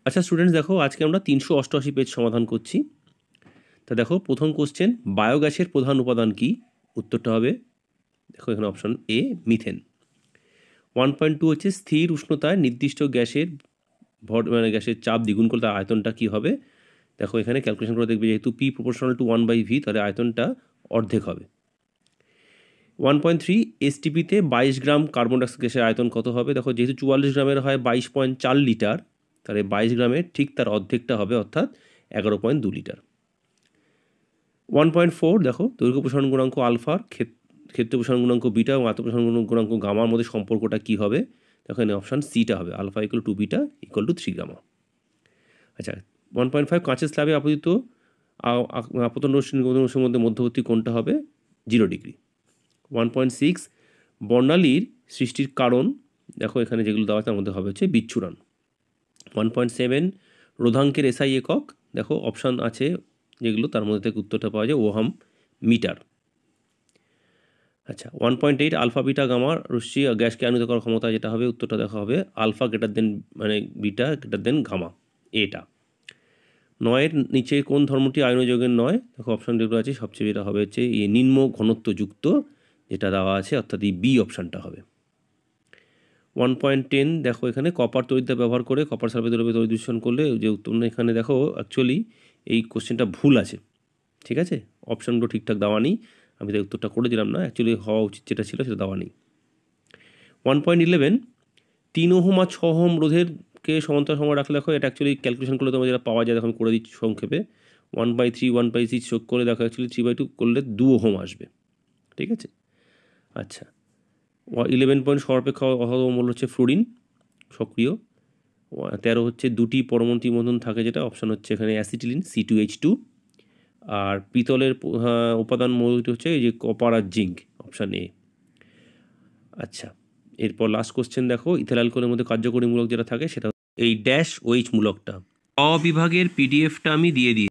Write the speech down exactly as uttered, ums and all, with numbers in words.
আচ্ছা স্টুডেন্টস দেখো, আজকে আমরা তিনশো অষ্টআশি পেজ সমাধান করছি। তা দেখো প্রথম কোশ্চেন, বায়োগ্যাসের প্রধান উপাদান কি? উত্তরটা হবে দেখো এখানে option A, methane. One point two হচ্ছে স্থির উষ্ণতায় নির্দিষ্ট গ্যাসের ভর মানে গ্যাসের চাপ দ্বিগুণ করলে তার আয়তনটা কী হবে? দেখো এখানে ক্যালকুলেশন করে দেখবে, যেহেতু P proportional to one by V, তাহলে আয়তনটা অর্ধেক হবে। ওয়ান পয়েন্ট থ্রি এসটিপিতে বাইশ গ্রাম কার্বন ডাইঅক্সাইড গ্যাসের আয়তন কত হবে? দেখো যেহেতু চুয়াল্লিশ গ্রামের হয় বাইশ পয়েন্ট চার লিটার, তাহলে বাইশ গ্রামের ঠিক তার অর্ধেকটা হবে, অর্থাৎ এগারো পয়েন্ট দু লিটার। ওয়ান পয়েন্ট ফোর দেখো দৈর্ঘ্য প্রসারণ গুণাঙ্ক আলফার ক্ষেত্র প্রসারণ গুণাঙ্ক বিটা এবং আত্ম প্রসারণ গুণাঙ্ক গামার মধ্যে সম্পর্কটা কী হবে? দেখো এখানে অপশান সিটা হবে, alpha equal to beta equal to three gamma. আচ্ছা, ওয়ান পয়েন্ট ফাইভ কাঁচের স্ল্যাবে আপতিত আপতন রশ্মি রশ্মির মধ্যে মধ্যবর্তী কোণটা হবে zero degree. One point six বর্ণালীর সৃষ্টির কারণ, দেখো এখানে যেগুলো দেওয়া তার মধ্যে হবে হচ্ছে বিচ্ছুরণ। ওয়ান পয়েন্ট সেভেন রোধাঙ্কের এসআই একক, দেখো অপশান আছে যেগুলো, তার মধ্যে থেকে উত্তরটা পাওয়া যায় ওহাম মিটার। আচ্ছা, one point eight alpha beta গামার রশ্মি গ্যাসকে আয়নিত করার ক্ষমতা, যেটা হবে উত্তরটা দেখা হবে আলফা গ্রেটার দেন মানে বিটা গ্রেটার দেন গামা, এটা। নয়ের নিচে কোন ধর্মটি আয়নযোগের নয়? দেখো অপশান যেগুলো আছে সবচেয়ে যেটা হবে হচ্ছে এই নিম্ন ঘনত্বযুক্ত, যেটা দেওয়া আছে, অর্থাৎ এই বি অপশানটা হবে। ওয়ান পয়েন্ট টেন দেখো এখানে কপার তড়িৎ ব্যবহার করে কপার সালফেট দ্রব্যে তড়িৎ দূষণ করলে যে উত্তর, এখানে দেখো অ্যাকচুয়ালি এই কোশ্চেনটা ভুল আছে, ঠিক আছে, অপশানগুলো ঠিকঠাক দেওয়া নেই, আমি তাই উত্তরটা করে দিলাম না, অ্যাকচুয়ালি হওয়া উচিত যেটা ছিল সেটা দেওয়া নেই। ওয়ান পয়েন্ট ইলেভেন তিন ওহম আর ছ ওহম রোধেরকে সমান্তরাল সময় রাখলে, দেখো এটা অ্যাকচুয়ালি ক্যালকুলেশন করলে তোমার যেটা পাওয়া যায়, দেখো আমি করে দিচ্ছি সংক্ষেপে। One by three one by six যোগ করে দেখো অ্যাকচুয়ালি থ্রি বাই টু করলে দু ওহম আসবে, ঠিক আছে। আচ্ছা, ইলেভেন পয়েন্ট সর্বাপেক্ষ অহমূল্য হচ্ছে ফ্লোরিন সক্রিয়। তেরো হচ্ছে দুটি পরমাণু বন্ধন থাকে, যেটা অপশান হচ্ছে এখানে acetylene C two H two. আর পিতলের উপাদান মৌলটি হচ্ছে এই যে কপার আর জিঙ্ক, অপশান এ। আচ্ছা, এরপর লাস্ট কোশ্চেন দেখো, ইথাইল অ্যালকোহলের মধ্যে কার্যকরী মূলক যেটা থাকে সেটা এই ড্যাশ ওইচ মূলকটা। অ বিভাগের পিডিএফটা আমি দিয়ে দিই।